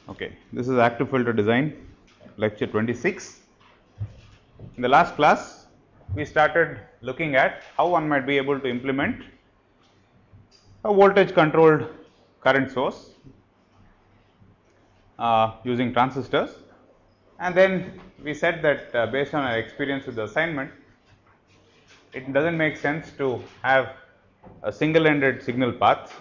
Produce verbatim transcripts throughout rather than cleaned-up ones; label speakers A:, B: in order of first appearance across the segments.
A: Okay, this is active filter design, lecture twenty-six. In the last class, we started looking at how one might be able to implement a voltage controlled current source uh, using transistors, and then we said that uh, based on our experience with the assignment, it doesn't make sense to have a single ended signal path.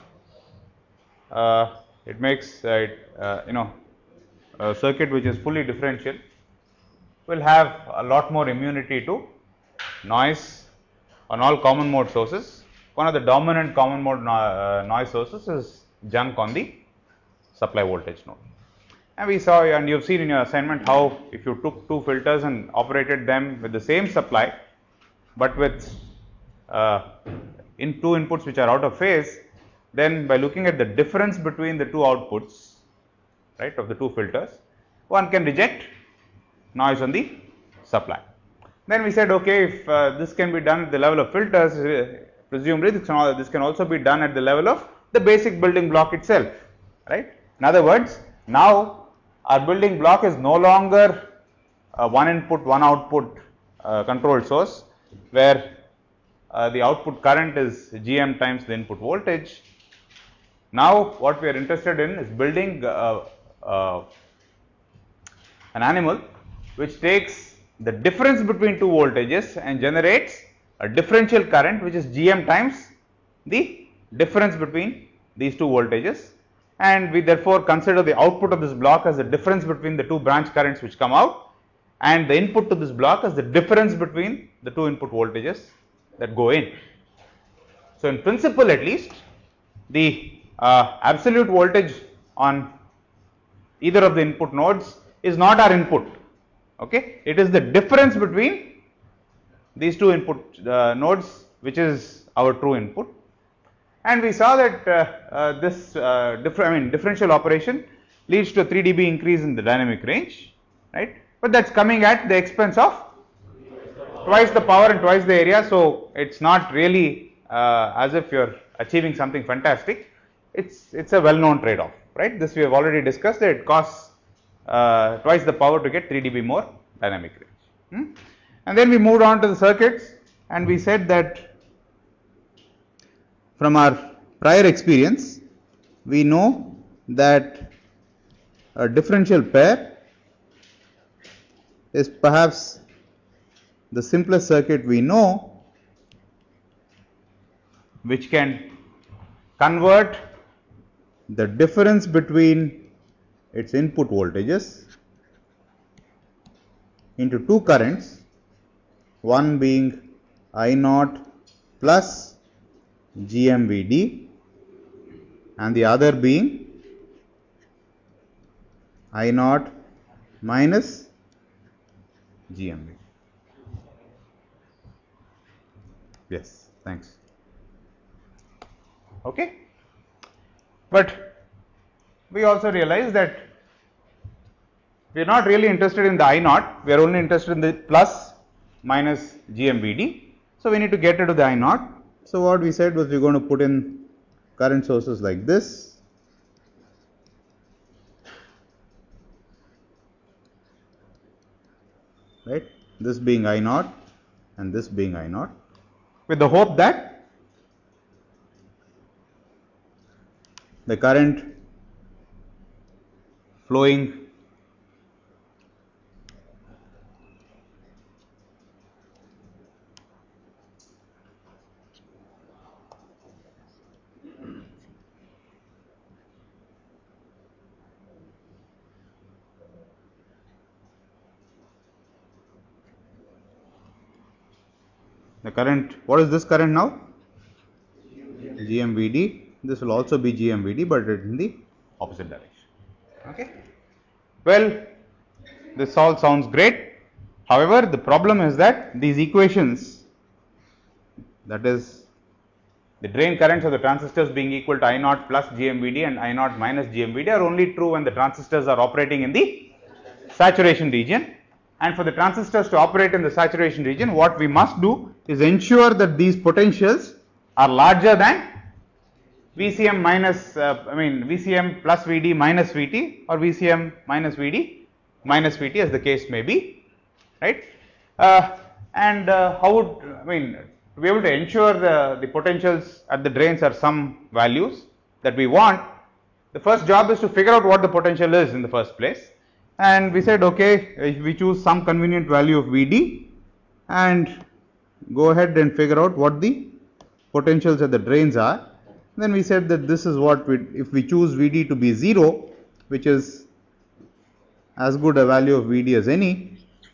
A: Uh, it makes uh, it, uh, you know a circuit which is fully differential will have a lot more immunity to noise on all common mode sources. One of the dominant common mode no, uh, noise sources is junk on the supply voltage node. And we saw, and you have seen in your assignment, how if you took two filters and operated them with the same supply, but with uh, in two inputs which are out of phase, then by looking at the difference between the two outputs, right, of the two filters, one can reject noise on the supply. Then we said, okay, if uh, this can be done at the level of filters, uh, presumably this can, this can also be done at the level of the basic building block itself, right. In other words, now our building block is no longer a one input, one output uh, control source, where uh, the output current is G M times the input voltage. Now what we are interested in is building uh, uh, an animal which takes the difference between two voltages and generates a differential current which is G M times the difference between these two voltages, and we therefore consider the output of this block as the difference between the two branch currents which come out, and the input to this block as the difference between the two input voltages that go in. So in principle, at least, the uh, absolute voltage on either of the input nodes is not our input. Okay, it is the difference between these two input uh, nodes which is our true input. And we saw that uh, uh, this uh, different, I mean, differential operation leads to a three D B increase in the dynamic range, right? But that's coming at the expense of twice the power and twice the area. So it's not really uh, as if you're achieving something fantastic. It's it's a well-known trade-off, right? This we have already discussed that it costs uh, twice the power to get three D B more dynamic range. Hmm? And then we moved on to the circuits, and we said that from our prior experience, we know that a differential pair is perhaps the simplest circuit we know, which can convert the difference between its input voltages into two currents, one being I naught plus G M V D and the other being I naught minus G M V D. Yes, thanks. Okay. But we also realize that we are not really interested in the I naught, we are only interested in the plus minus G M V D. So we need to get rid of the I naught. So what we said was we are going to put in current sources like this, right, this being I naught and this being I naught, with the hope that the current flowing the current, what is this current now? G M V D. This will also be G M V D, but in the opposite direction. Okay. Well, this all sounds great. However, the problem is that these equations, that is the drain currents of the transistors being equal to I naught plus G M V D and I naught minus G M V D, are only true when the transistors are operating in the saturation region. And for the transistors to operate in the saturation region, what we must do is ensure that these potentials are larger than V C M minus, uh, I mean V C M plus V D minus V T, or V C M minus V D minus V T, as the case may be, right? Uh, and uh, how would, I mean, to be able to ensure the, the potentials at the drains are some values that we want, the first job is to figure out what the potential is in the first place. And we said, okay, if we choose some convenient value of V D and go ahead and figure out what the potentials at the drains are. Then we said that this is what we, if we choose V D to be zero, which is as good a value of V D as any,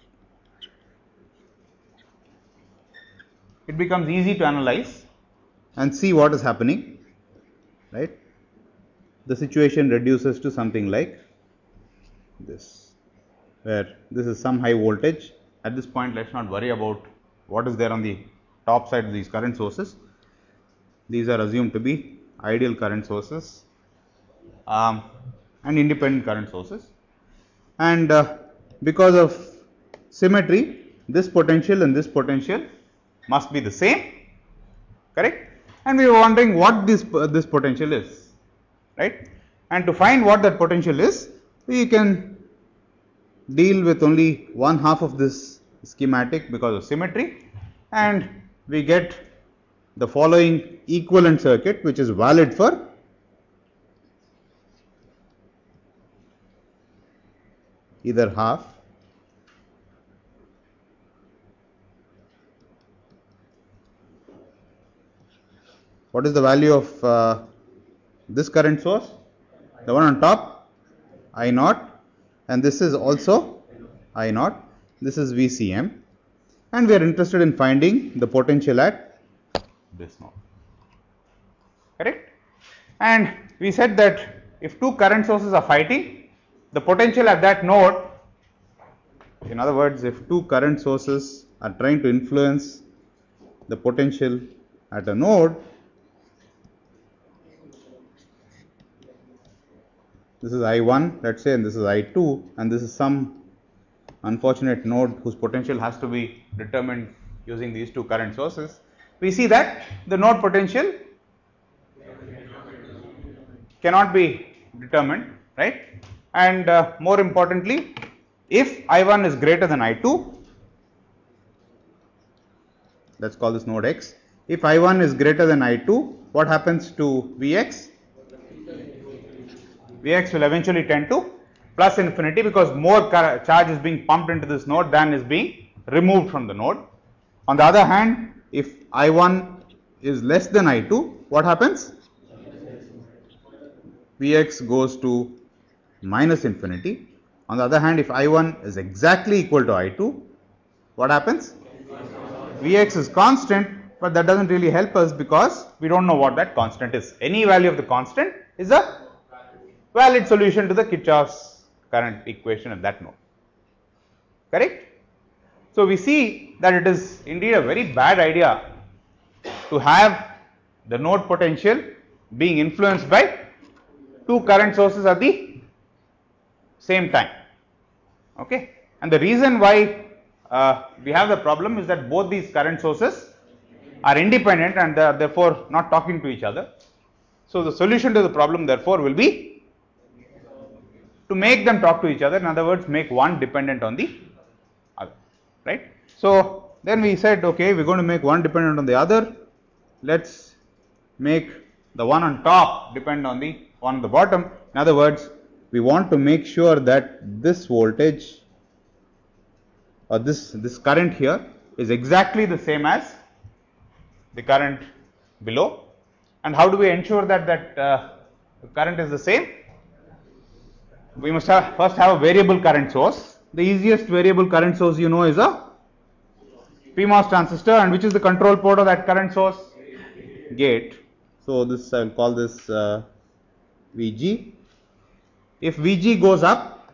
A: it becomes easy to analyze and see what is happening, right? The situation reduces to something like this, where this is some high voltage. At this point, let's not worry about what is there on the top side of these current sources. These are assumed to be ideal current sources um, and independent current sources. And uh, because of symmetry, this potential and this potential must be the same, correct? And we were wondering what this, uh, this potential is, right? And to find what that potential is, we can deal with only one half of this schematic because of symmetry, and we get the following equivalent circuit, which is valid for either half what is the value of uh, this current source, the one on top, I naught, and this is also I naught. This is V C M, and we are interested in finding the potential at this node, correct? And we said that if two current sources are fighting, the potential at that node, in other words, if two current sources are trying to influence the potential at a node, this is I one, let's say, and this is I two, and this is some unfortunate node whose potential has to be determined using these two current sources. We see that the node potential cannot be determined, right? And uh, more importantly, if I one is greater than I two, let's call this node X. If I one is greater than I two, what happens to V X? V X will eventually tend to plus infinity, because more charge is being pumped into this node than is being removed from the node. On the other hand, if I one is less than I two, what happens? V X goes to minus infinity. On the other hand, if I one is exactly equal to I two, what happens? V X is constant, but that doesn't really help us because we don't know what that constant is. Any value of the constant is a valid solution to the Kirchhoff's current equation at that node, correct? So we see that it is indeed a very bad idea to have the node potential being influenced by two current sources at the same time, okay? And the reason why uh, we have the problem is that both these current sources are independent and they are therefore not talking to each other. So the solution to the problem therefore will be to make them talk to each other, in other words, make one dependent on the other, right? So then we said, okay, we're going to make one dependent on the other. Let's make the one on top depend on the one on the bottom. In other words, we want to make sure that this voltage or this, this current here is exactly the same as the current below. And how do we ensure that that uh, current is the same? We must have first have a variable current source. The easiest variable current source you know is a P MOS transistor, and which is the control port of that current source? Gate. So this I will call this uh, V G. If V G goes up,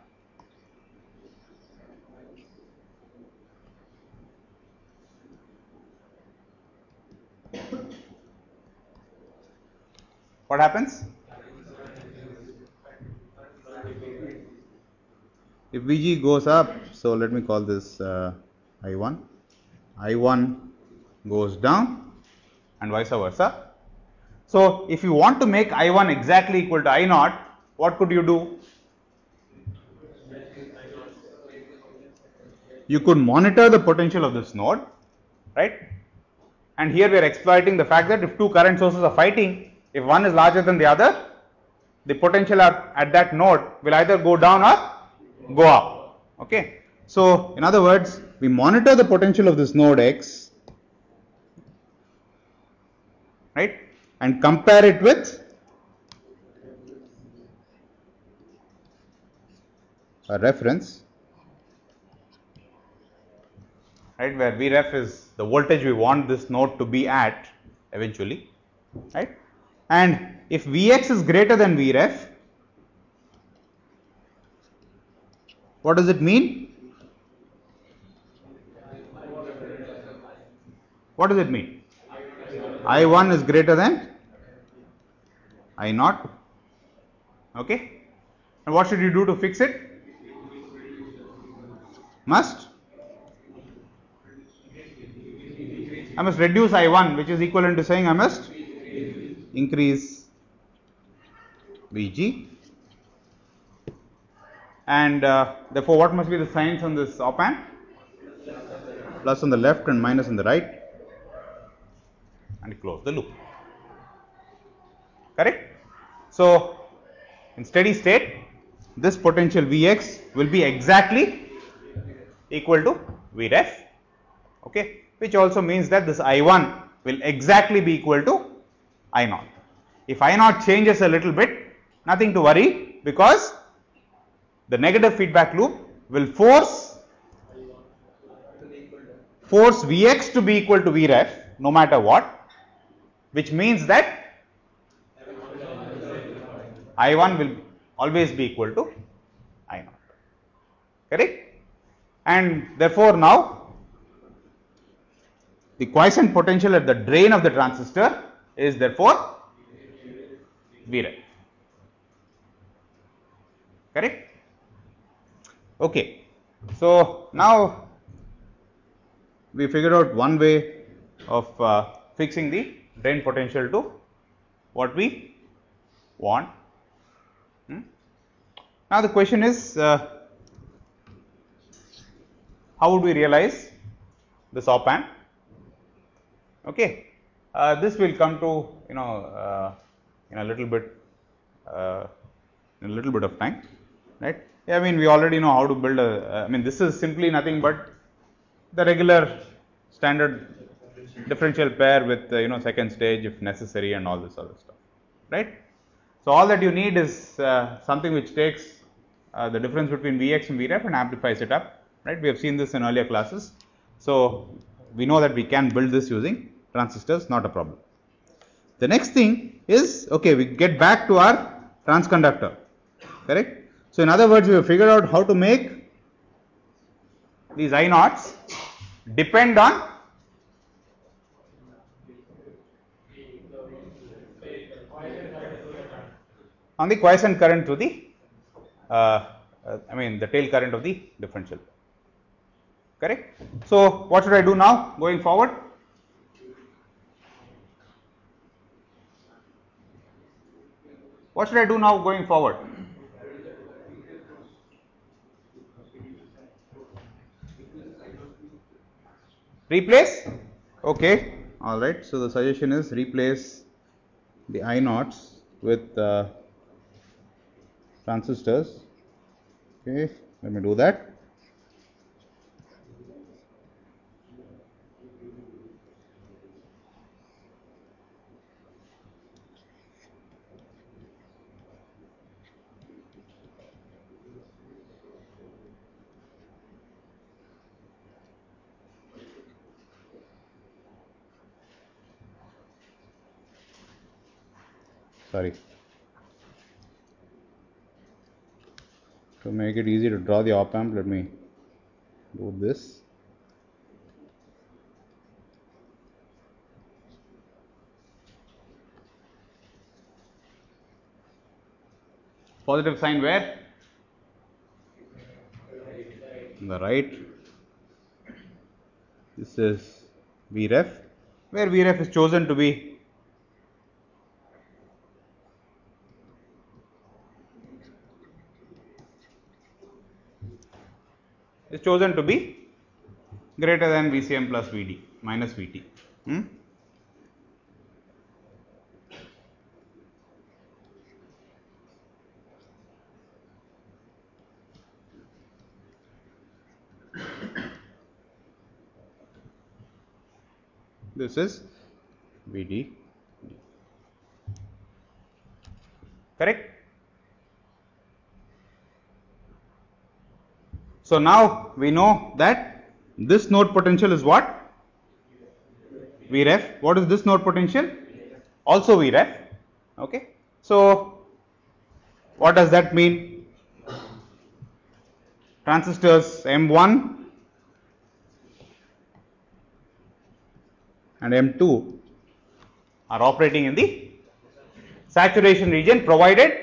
A: what happens? If V G goes up, so let me call this uh, I one, I one goes down and vice versa. So if you want to make I one exactly equal to I naught, what could you do? You could monitor the potential of this node, right? And here we are exploiting the fact that if two current sources are fighting, if one is larger than the other, the potential at, at that node will either go down or go up. Okay. So in other words, we monitor the potential of this node X, right, and compare it with a reference, right, where Vref is the voltage we want this node to be at eventually, right. And if Vx is greater than Vref, what does it mean? What does it mean? I one is greater than I naught. Okay. And what should you do to fix it? Must I must reduce I one, which is equivalent to saying I must increase V G. And uh, therefore, what must be the signs on this op amp? Plus on the left and minus on the right, and close the loop. Correct? So, in steady state, this potential Vx will be exactly equal to Vref, okay, which also means that this I one will exactly be equal to I naught. If I naught changes a little bit, nothing to worry, because the negative feedback loop will force force Vx to be equal to Vref no matter what, which means that I one will always be equal to I naught. Correct? And therefore, now the quiescent potential at the drain of the transistor is therefore Vref. Correct? Okay. So now we figured out one way of uh, fixing the drain potential to what we want. Hmm? Now the question is, uh, how would we realize this op amp? Okay, uh, this will come to you know uh, in a little bit uh, in a little bit of time, right? Yeah, I mean we already know how to build a. Uh, I mean this is simply nothing but the regular standard differential pair with uh, you know second stage if necessary and all this other stuff, right? So all that you need is uh, something which takes uh, the difference between Vx and Vref and amplifies it up, right? We have seen this in earlier classes. So we know that we can build this using transistors, not a problem. The next thing is, okay, we get back to our transconductor, correct? So in other words, we have figured out how to make these I naughts depend on on the quiescent current through the uh, uh, I mean the tail current of the differential, correct? So what should I do now going forward? What should I do now going forward? Replace? Okay, all right. So the suggestion is replace the I naughts with uh, transistors. Okay, let me do that. Sorry. To make it easy to draw the op amp, let me do this. Positive sign where? On the right. This is Vref, where Vref is chosen to be is chosen to be greater than V C M plus V D minus V T. Hmm? This is V D. Correct? So now we know that this node potential is what? Vref. What is this node potential? Also Vref. Okay. So what does that mean? Transistors M one and M two are operating in the saturation region provided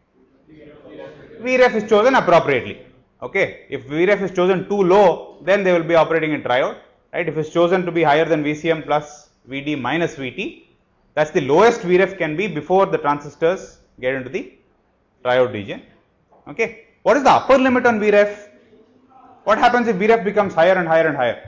A: Vref is chosen appropriately. Okay, if Vref is chosen too low, then they will be operating in triode, right? If it's chosen to be higher than V C M plus V D minus V T, that's the lowest Vref can be before the transistors get into the triode region. Okay, what is the upper limit on Vref? What happens if Vref becomes higher and higher and higher?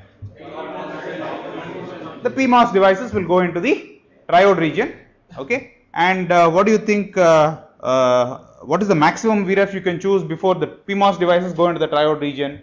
A: The P MOS devices will go into the triode region. Okay, and uh, what do you think? Uh, uh, what is the maximum Vref you can choose before the P MOS devices go into the triode region?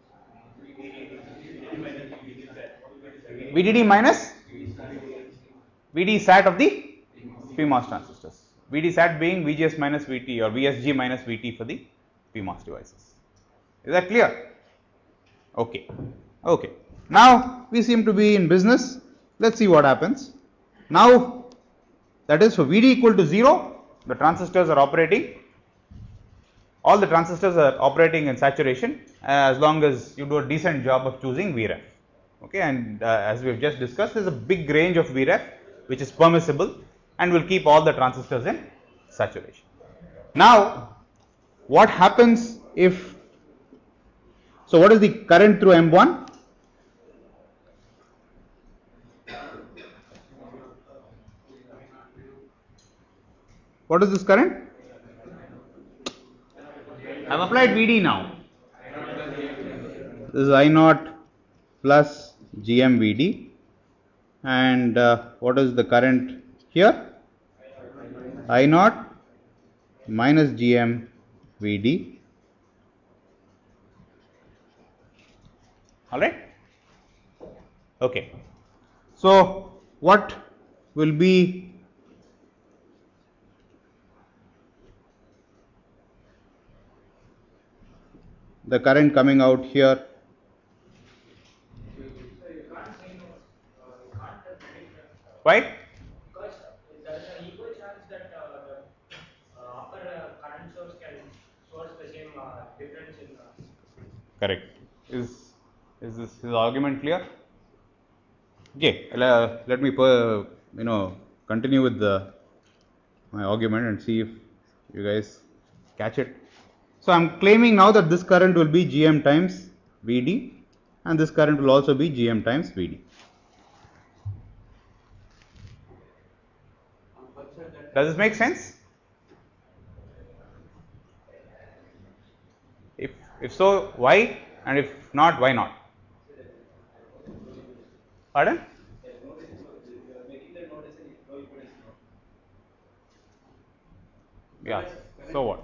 A: V D D minus V D sat of the P MOS transistors. V D sat being V G S minus V T or V S G minus V T for the P MOS devices. Is that clear? Okay. Okay. Now we seem to be in business. Let's see what happens. Now that is for V D equal to zero, the transistors are operating. All the transistors are operating in saturation uh, as long as you do a decent job of choosing Vref. Okay, and uh, as we have just discussed, there is a big range of Vref which is permissible and will keep all the transistors in saturation. Now, what happens if, so what is the current through M one? What is this current? I have applied V D now. This is I naught plus G M V D, and uh, what is the current here? I naught minus G M V D. All right. Okay. So what will be the current coming out here? Why?
B: Because there is an equal chance that uh, the uh, upper uh, current source can source the same uh, difference in. Uh,
A: Correct. Is is this is the argument clear? Okay. Uh, let me uh, you know continue with the my argument and see if you guys catch it. So I am claiming now that this current will be G M times V D, and this current will also be G M times V D. Does this make sense? If if so, why? And if not, why not? Pardon? Yeah. So what?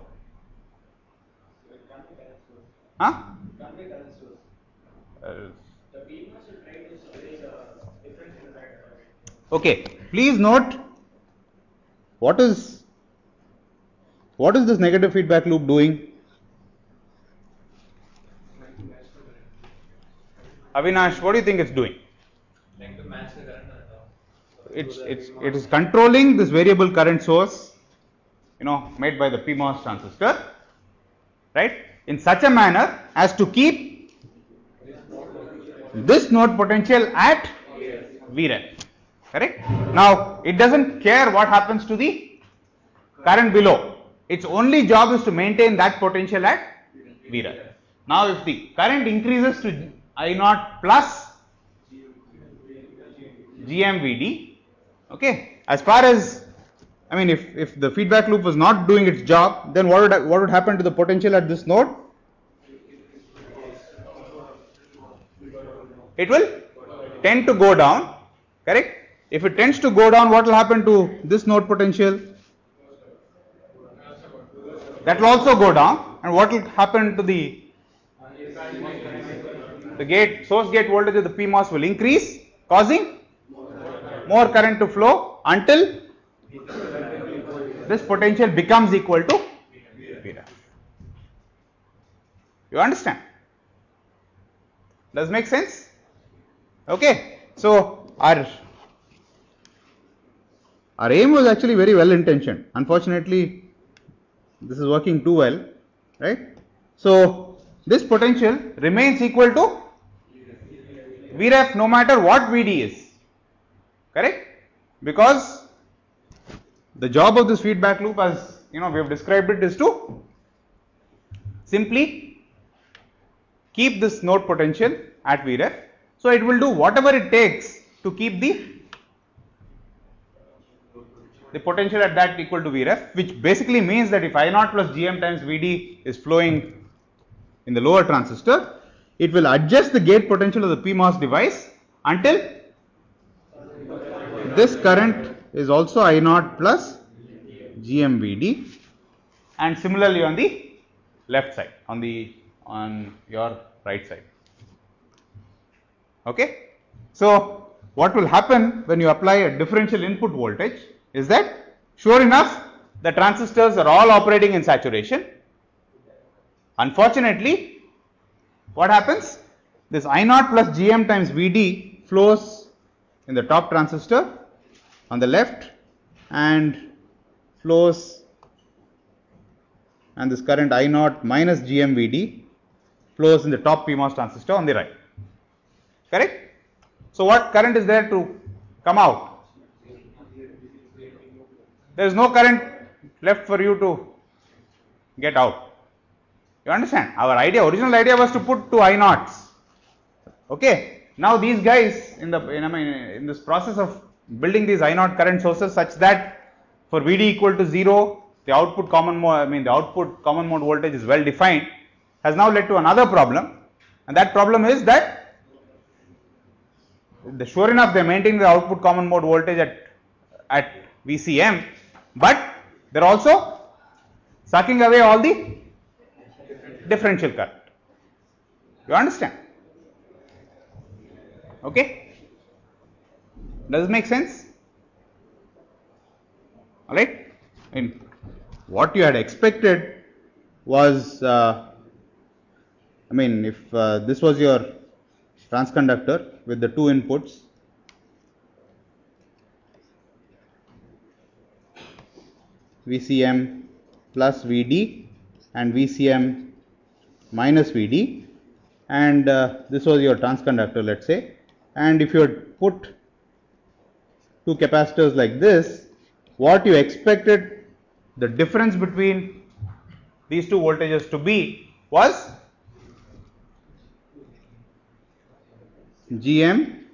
A: Huh? Uh, okay. Please note, what is what is this negative feedback loop doing? Avinash, what do you think it's doing? It's it's it is controlling this variable current source, you know, made by the P MOS transistor, right, in such a manner as to keep this node potential at Vref. Correct? Now it doesn't care what happens to the current below. Its only job is to maintain that potential at Vref. Now if the current increases to I naught plus G M V D, okay, as far as, I mean, if, if the feedback loop was not doing its job, then what would what would happen to the potential at this node? it will tend to go down, correct? If it tends to go down, what will happen to this node potential? That will also go down, and what will happen to the the gate source gate voltage of the P MOS will increase, causing more current to flow until this potential becomes equal to Vref. You understand? Does make sense? Okay. So our our aim was actually very well intentioned. Unfortunately, this is working too well, right? So this potential remains equal to Vref no matter what V D is, correct? Because the job of this feedback loop, as you know, we have described it, is to simply keep this node potential at Vref. So it will do whatever it takes to keep the the potential at that equal to Vref, which basically means that if I naught plus Gm times V D is flowing in the lower transistor, it will adjust the gate potential of the P MOS device until this current is also I naught plus Gm V D, and similarly on the left side, on the on your right side. Okay. So what will happen when you apply a differential input voltage is that, sure enough, the transistors are all operating in saturation. Unfortunately, what happens? This I naught plus Gm times V D flows in the top transistor on the left and flows, and this current I naught minus Gm V D flows in the top P MOS transistor on the right, correct? So what current is there to come out? There is no current left for you to get out. You understand? Our idea, original idea was to put two I naughts. Okay. Now these guys in the in, I mean, in this process of building these I naught current sources such that for V D equal to zero, the output common mode, I mean the output common mode voltage is well defined, has now led to another problem, and that problem is that the sure enough they are maintaining the output common mode voltage at at V C M, but they are also sucking away all the differential current. You understand? Okay. Does it make sense? All right. I mean, what you had expected was, uh, I mean, if uh, this was your transconductor with the two inputs, V C M plus V D and V C M minus V D, and uh, this was your transconductor, let's say, and if you had put two capacitors like this, what you expected the difference between these two voltages to be was Gm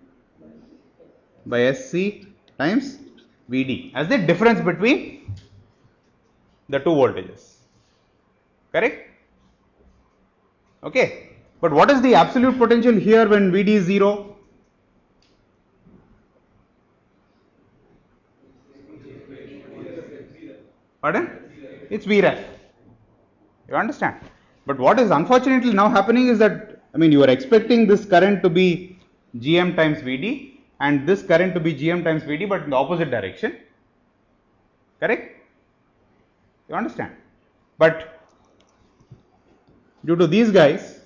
A: by Sc times V D as the difference between the two voltages, correct? Okay. But what is the absolute potential here when V D is zero? Pardon? It's Vref. You understand? But what is unfortunately now happening is that, I mean, you are expecting this current to be Gm times V D and this current to be Gm times V D, but in the opposite direction, correct? You understand? But due to these guys,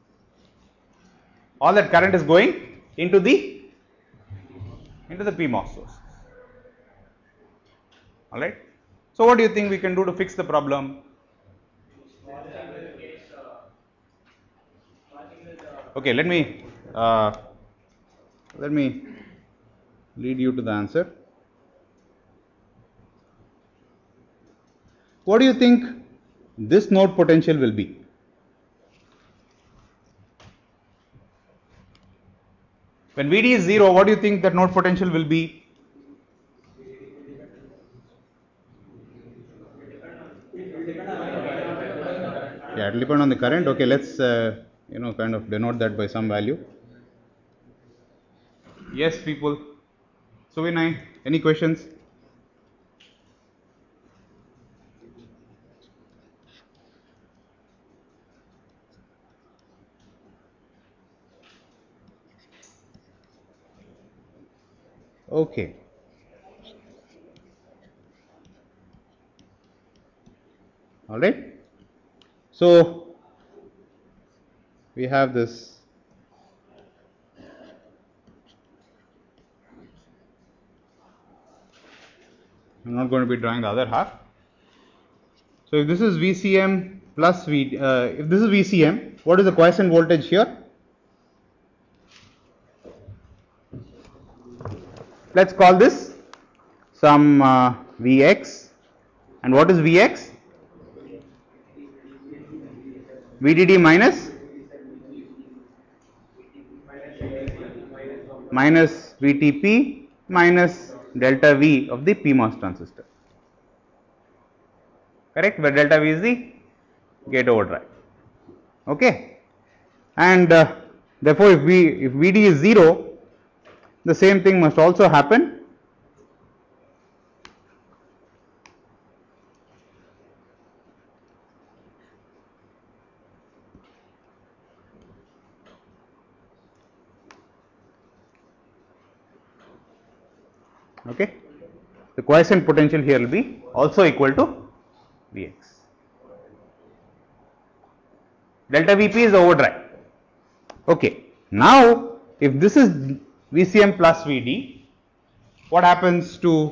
A: all that current is going into the into the P MOS source. All right. So what do you think we can do to fix the problem? Okay, let me uh, let me lead you to the answer. What do you think this node potential will be? When V D is zero, what do you think that node potential will be? Yeah, it will depend on the current. Okay, let's uh, you know kind of denote that by some value. Yes, people. So, Vinay, any questions? Okay. All right. So, we have this. I'm not going to be drawing the other half. So, if this is V C M plus V, uh, if this is V C M, what is the quiescent voltage here? Let's call this some uh, Vx. And what is Vx? V D D minus minus V T P minus delta V of the P MOS transistor. Correct? Where delta V is the gate overdrive. Okay. And uh, therefore, if V if V D is zero, the same thing must also happen okay. The quiescent potential here will be also equal to Vx. Delta V P is the overdrive. Okay. Now, if this is V C M plus V D, what happens to,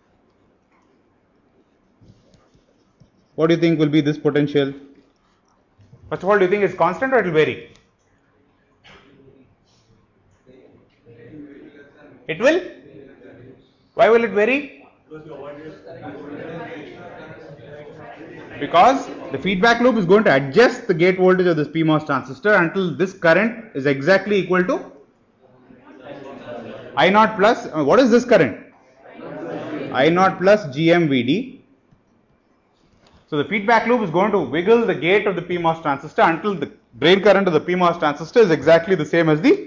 A: what do you think will be this potential? First of all, do you think it's constant or it will vary? It will? Why will it vary? Because the feedback loop is going to adjust the gate voltage of this P MOS transistor until this current is exactly equal to I naught plus, uh, what is this current? I naught plus G M V D. So the feedback loop is going to wiggle the gate of the P MOS transistor until the drain current of the P MOS transistor is exactly the same as the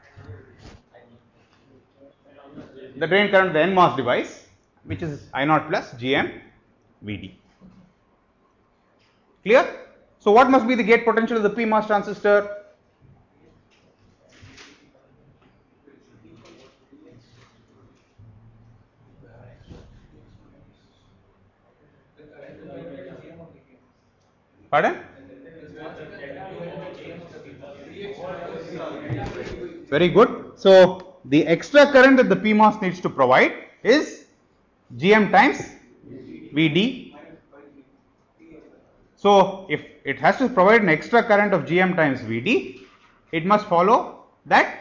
A: the drain current of the N MOS device, which is I naught plus G M V D. Clear? So what must be the gate potential of the P MOS transistor? Pardon? Very good. So the extra current that the P MOS needs to provide is G M times V D. So if it has to provide an extra current of G M times V D, it must follow that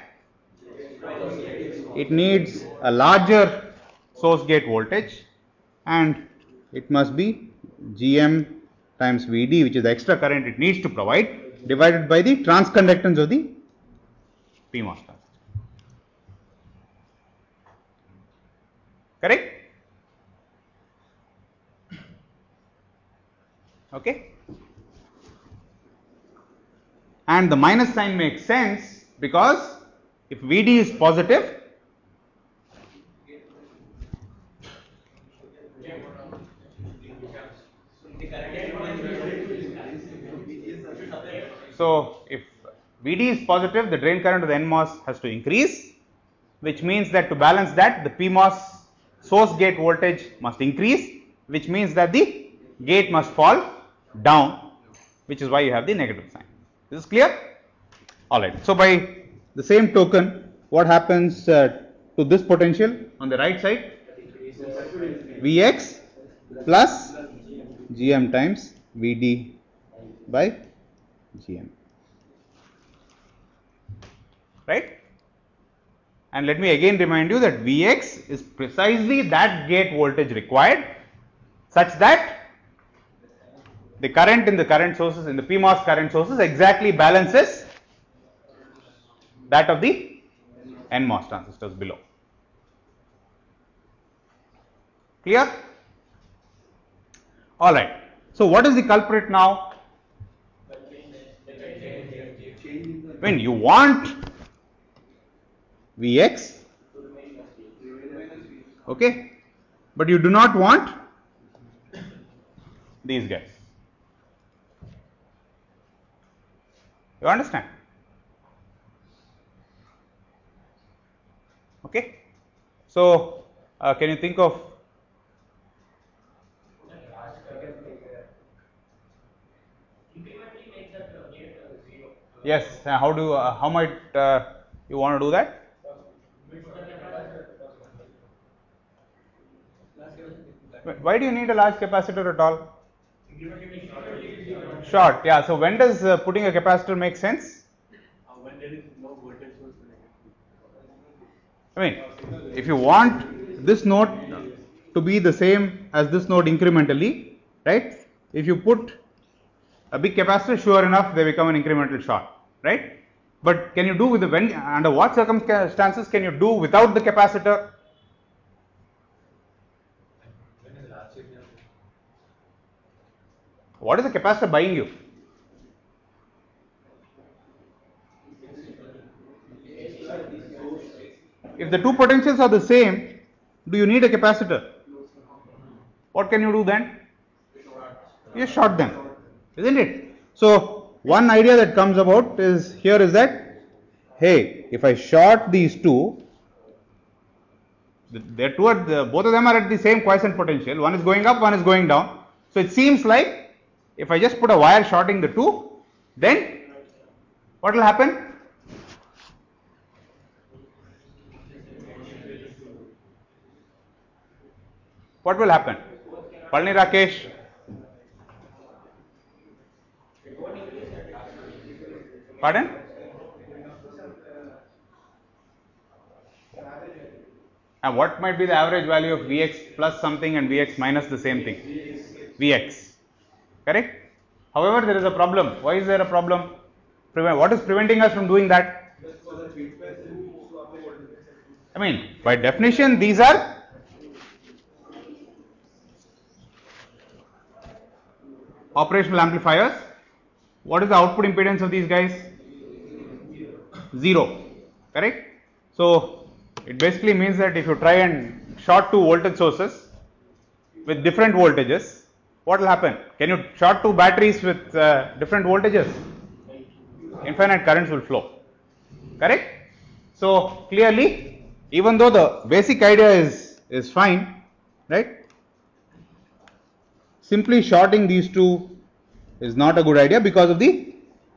A: it needs a larger source gate voltage and it must be G M times V D, which is the extra current it needs to provide, divided by the transconductance of the P MOS transistor. Correct? Okay. And the minus sign makes sense because if V D is positive, so if V D is positive, the drain current of the N MOS has to increase, which means that to balance that, the P MOS source gate voltage must increase, which means that the gate must fall down, which is why you have the negative sign. Is this clear? Alright. So by the same token, what happens uh, to this potential on the right side? Vx plus Gm times Vd by Gm. Right? And let me again remind you that Vx is precisely that gate voltage required such that the current in the current sources, in the P MOS current sources, exactly balances that of the N MOS transistors below. Clear? Alright. So what is the culprit now? When you want Vx okay, but you do not want these guys. You understand? Okay. So, uh, can you think of
B: Incrementally make that uh, gate uh, zero.
A: yes? Uh, how do uh, how might uh, you want to do that? Why do you need a large capacitor at all? Short, yeah. So when does uh, putting a capacitor make sense?
C: When there is no voltage source.
A: I mean, if you want this node to be the same as this node incrementally, right? If you put a big capacitor, sure enough, they become an incremental short, right? But can you do with the when under what circumstances can you do without the capacitor? What is the capacitor buying you? If the two potentials are the same, do you need a capacitor? What can you do then? You short them, isn't it? So one idea that comes about is here is that, hey, if I short these two, they're two at the, both of them are at the same quiescent potential. One is going up, one is going down. So it seems like if I just put a wire shorting the two, then what will happen? What will happen? Palni Rakesh. Pardon? And what might be the average value of Vx plus something and Vx minus the same thing? Vx. Correct? However, there is a problem. Why is there a problem? Prevent, what is preventing us from doing that? I mean, by definition, these are operational amplifiers. What is the output impedance of these guys? Zero. Correct? So, it basically means that if you try and short two voltage sources with different voltages, what will happen? Can you short two batteries with uh, different voltages? Infinite currents will flow. Correct? So, clearly, even though the basic idea is, is fine, right? Simply shorting these two is not a good idea because of the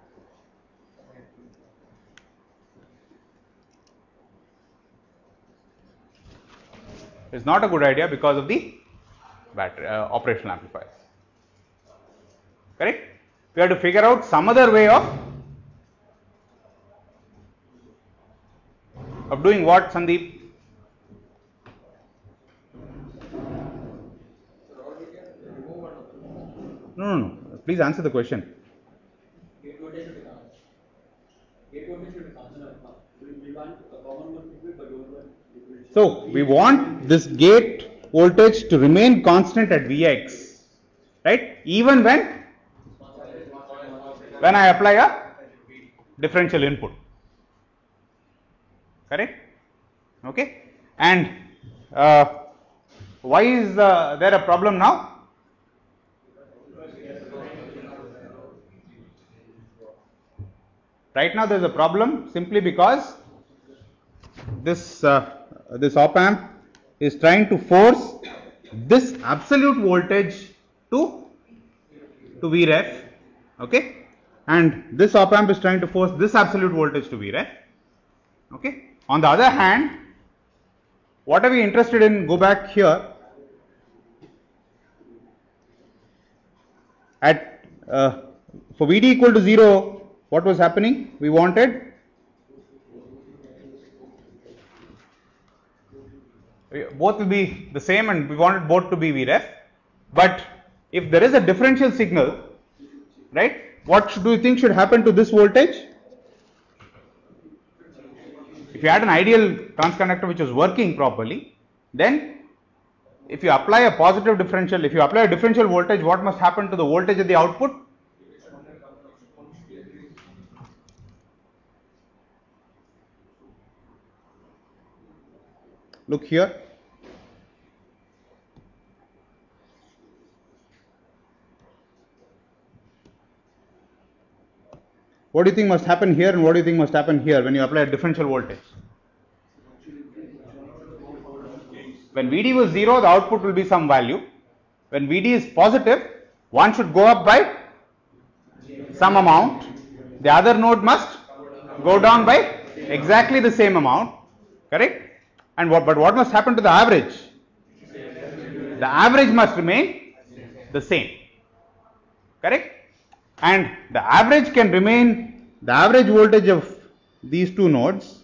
A: is not a good idea because of the battery uh, operational amplifiers. Correct? We have to figure out some other way of of doing what, Sandeep? No, no, no. Please answer the question. So we want this gate voltage to remain constant at Vx, right? Even when when I apply a differential input. Correct? Okay. And uh, why is uh, there a problem now? Right now there is a problem simply because this uh, this op amp is trying to force this absolute voltage to to Vref, okay, and this op amp is trying to force this absolute voltage to Vref, okay. On the other hand, what are we interested in? Go back here at uh, for V D equal to zero. What was happening? We wanted both will be the same and we wanted both to be Vref. But if there is a differential signal, right, what should, do you think should happen to this voltage? If you had an ideal transconductor which was working properly, then if you apply a positive differential, if you apply a differential voltage, what must happen to the voltage at the output? Look here. what do you think must happen here and what do you think must happen here when you apply a differential voltage? When V D was zero, the output will be some value. When V D is positive, one should go up by some amount. The other node must go down by exactly the same amount. Correct? And what, but what must happen to the average? The average must remain the same. Correct? And the average can remain, the average voltage of these two nodes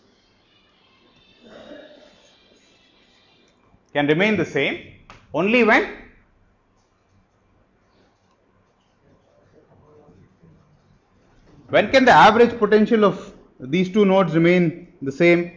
A: can remain the same only when when can the average potential of these two nodes remain the same?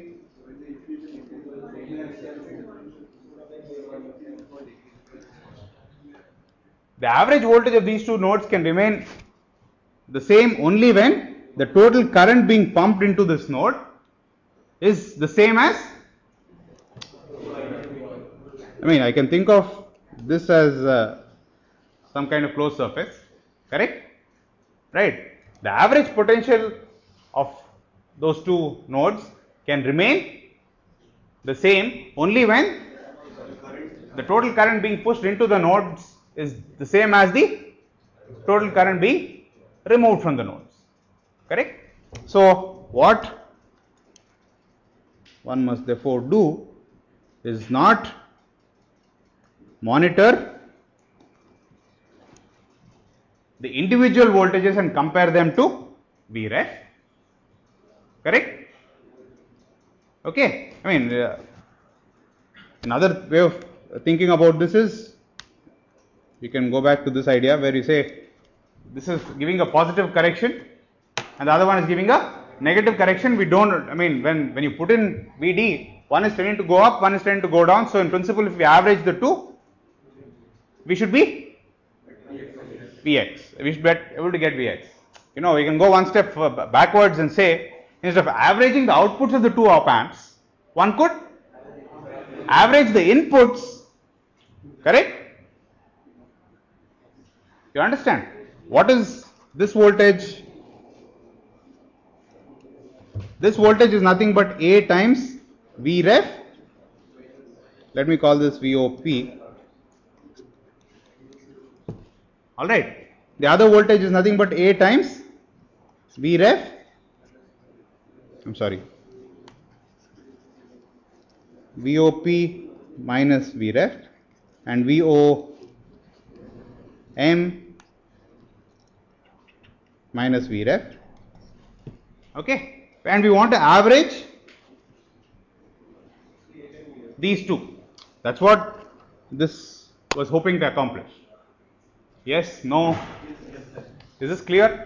A: The average voltage of these two nodes can remain the same only when the total current being pumped into this node is the same as, I mean, I can think of this as uh, some kind of closed surface, correct? Right. The average potential of those two nodes can remain the same only when the total current being pushed into the nodes is the same as the total current being removed from the nodes. Correct? So, what one must therefore do is not monitor the individual voltages and compare them to Vref. Correct? Okay. I mean, uh, another way of thinking about this is, you can go back to this idea where you say this is giving a positive correction and the other one is giving a negative correction. We don't, I mean, when, when you put in V D, one is tending to go up, one is tending to go down. So, in principle, if we average the two, we should be Vx. We should be able to get Vx. You know, we can go one step backwards and say, instead of averaging the outputs of the two op amps, one could average the inputs. Correct? You understand? What is this voltage? This voltage is nothing but A times Vref. Let me call this V O P. Alright. The other voltage is nothing but A times Vref. I'm sorry. V O P minus Vref and V O M minus Vref. Okay. And we want to average these two. That's what this was hoping to accomplish. Yes, no. Is this clear?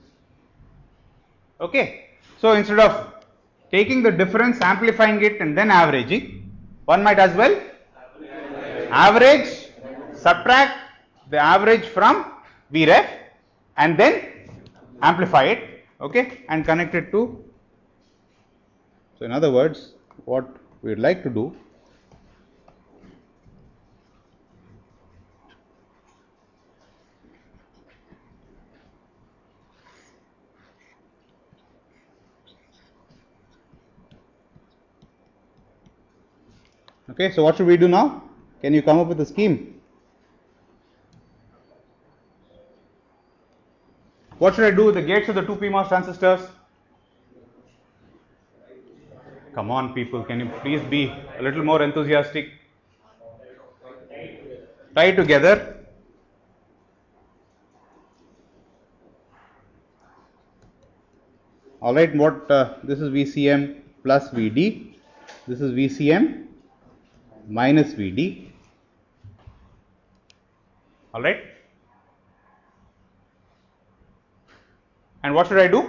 A: Okay. So, instead of taking the difference, amplifying it and then averaging, one might as well average, subtract the average from Vref and then amplify it, okay, and connect it to. So, in other words, what we would like to do okay. So, what should we do now? Can you come up with a scheme? What should I do with the gates of the two P MOS transistors? Come on, people, can you please be a little more enthusiastic? Tie it together. All right, what uh, this is V C M plus V D. This is V C M minus V D. All right. And what should I do?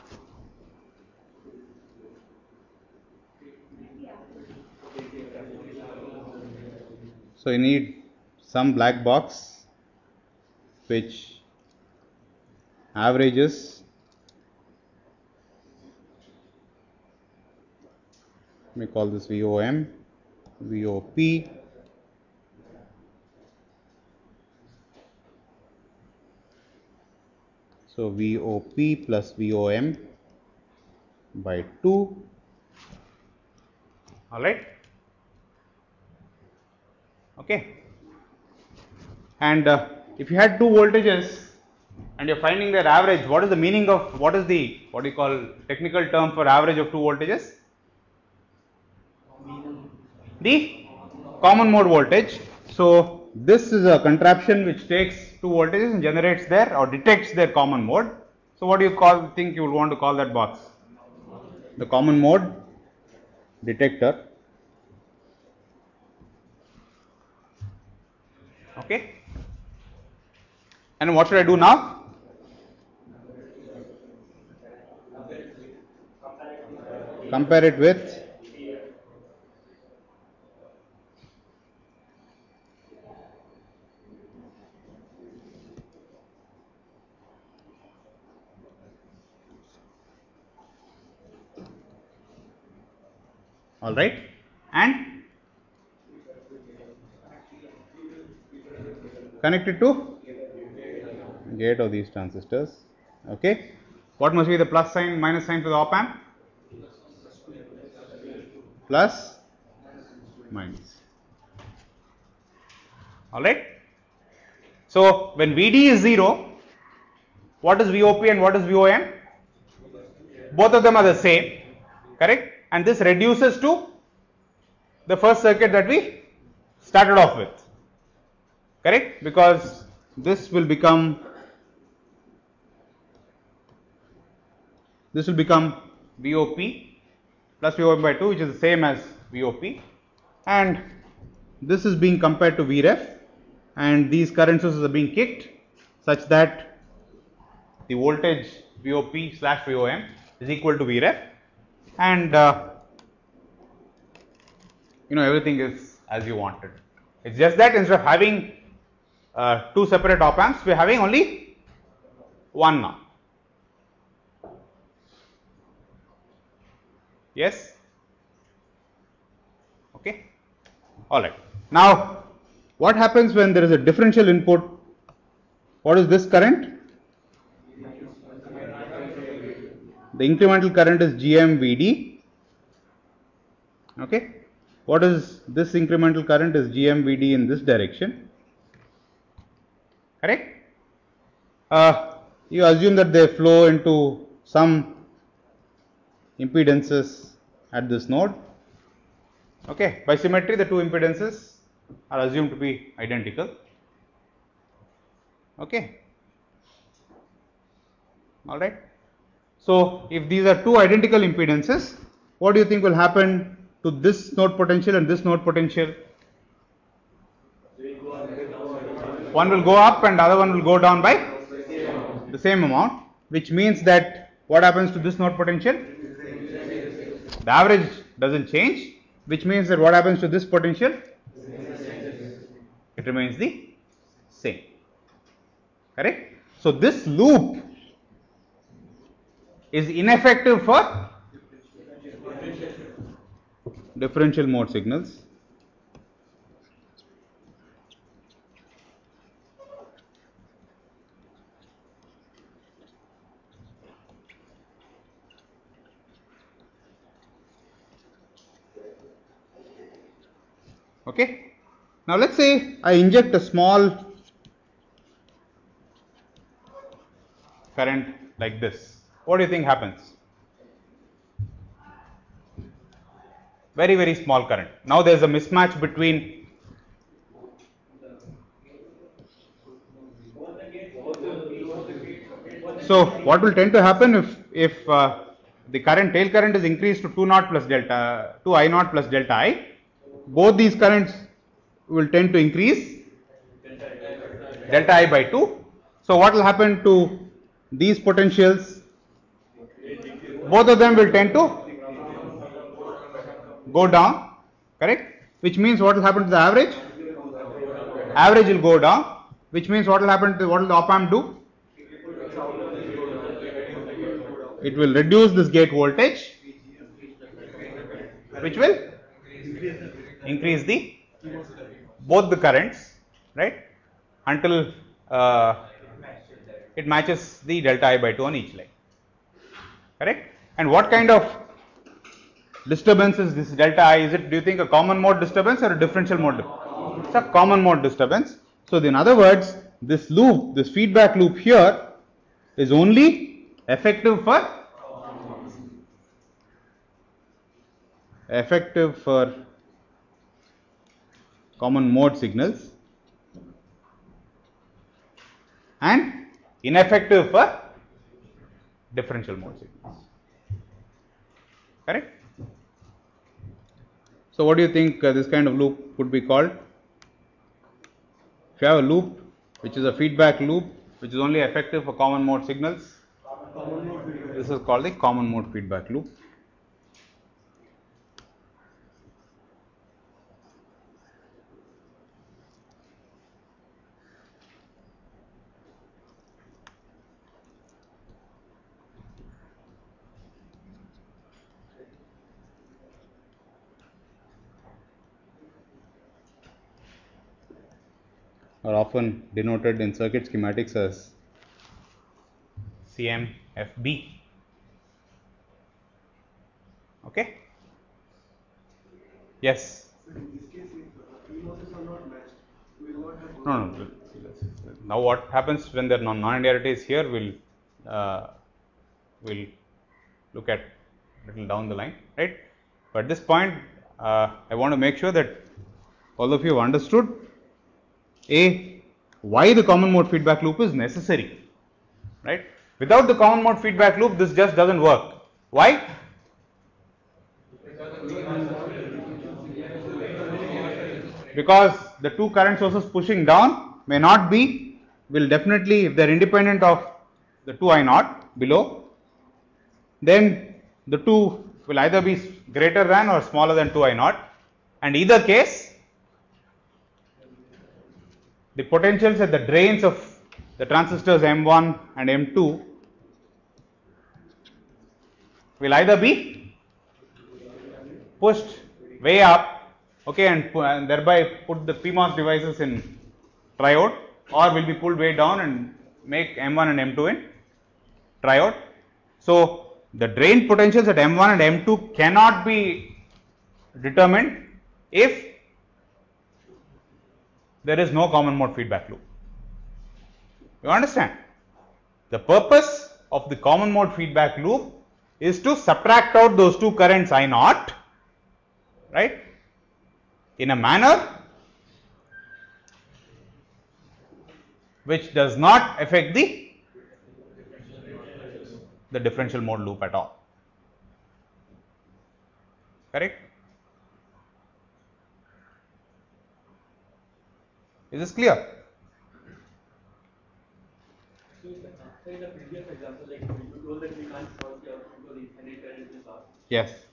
A: So, you need some black box which averages, let me call this V O M, V O P, So V O P plus V O M by two. All right. Okay. And uh, if you had two voltages and you're finding their average, what is the meaning of, what is the, what do you call technical term for average of two voltages? The common mode voltage. So this is a contraption which takes two voltages and generates their or detects their common mode. So what do you call, think you would want to call that box? The common mode detector. Okay. And what should I do now? Compare it with all right, and connect it to gate of these transistors. Okay. What must be the plus sign, minus sign for the op amp? Plus, minus. All right. So when V D is zero, what is V O P and what is V O M? Both of them are the same, correct? And this reduces to the first circuit that we started off with, correct? Because this will become, this will become V O P plus V O M by two, which is the same as V O P, and this is being compared to V ref, and these current sources are being kicked such that the voltage V O P slash V O M is equal to V ref, and uh, you know, everything is as you wanted. It's just that instead of having uh, two separate op amps, we are having only one now. Yes? Okay. All right. Now, what happens when there is a differential input? What is this current? The incremental current is G M V D. Okay. What is this incremental current is G M V D in this direction. Correct? Uh, you assume that they flow into some impedances at this node. Okay. By symmetry, the two impedances are assumed to be identical. Okay. All right. So if these are two identical impedances, what do you think will happen to this node potential and this node potential? One will go up and the other one will go down by the same amount, which means that what happens to this node potential? The average doesn't change, which means that what happens to this potential? It remains the same. Correct? So this loop is ineffective for differential mode signals. Okay. Now let's say I inject a small current like this. What do you think happens? Very, very small current. Now there is a mismatch between so what will tend to happen if if uh, the current tail current is increased to two naught plus delta to I naught plus delta I, both these currents will tend to increase delta I by two. So what will happen to these potentials? Both of them will tend to go down, correct? Which means what will happen to the average? Average will go down, which means what will happen to, what will the op amp do? It will reduce this gate voltage, which will increase the both the currents, right, until uh, it matches the delta I by two on each leg. Correct? And what kind of disturbance is this delta I? Is it, do you think, a common mode disturbance or a differential mode? It's a common mode disturbance. So in other words, this loop, this feedback loop here is only effective for effective for common mode signals and ineffective for differential mode signals. Correct? So what do you think uh, this kind of loop could be called? If you have a loop which is a feedback loop which is only effective for common mode signals,
C: Common mode feedback.
A: this is called the common mode feedback loop. Are often denoted in circuit schematics as C M F B. Okay? Yes?
C: So in this case, if uh, P losses are not matched, we will not have.
A: No, no. Now what happens when the non-linearity is here, we'll uh, we'll look at little down the line, right? But at this point, uh, I want to make sure that all of you have understood A, why the common mode feedback loop is necessary, right? Without the common mode feedback loop, this just doesn't work. Why? Because the two current sources pushing down may not be, will definitely, if they are independent of the two I naught below, then the two will either be greater than or smaller than two I naught, and either case the potentials at the drains of the transistors M one and M two will either be pushed way up, okay, and, and thereby put the P MOS devices in triode, or will be pulled way down and make M one and M two in triode. So the drain potentials at M one and M two cannot be determined if there is no common mode feedback loop. You understand? The purpose of the common mode feedback loop is to subtract out those two currents I naught, right, in a manner which does not affect the the differential mode loop at all. Correct? Is this clear?
C: So in the previous example, like you told that we can't solve the output because infinite current is off.
A: Yes.